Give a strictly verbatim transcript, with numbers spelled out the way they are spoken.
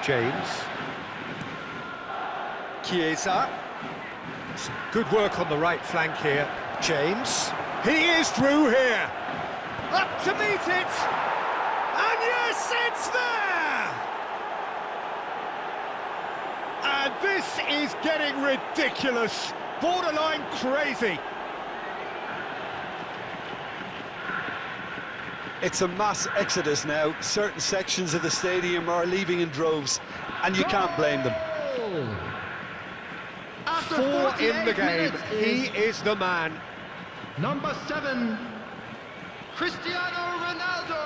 James. Chiesa. Some good work on the right flank here. James. He is through here. Up to meet it. And yes, it's there! And this is getting ridiculous. Borderline crazy. It's a mass exodus now. Certain sections of the stadium are leaving in droves, and you can't blame them. After Four in the game, he is the man. Number seven, Cristiano Ronaldo